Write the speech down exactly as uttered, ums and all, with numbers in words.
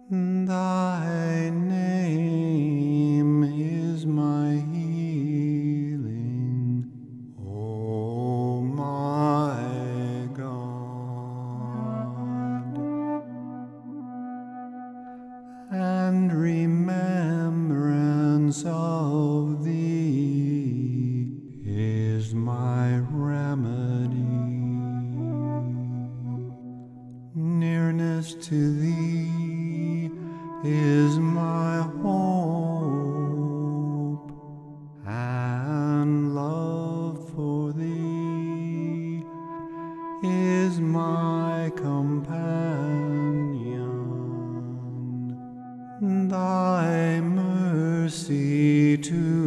Thy name is my healing, O my God, and remembrance of Thee is my remedy. Nearness to Thee is my hope, and love for Thee is my companion. Thy mercy to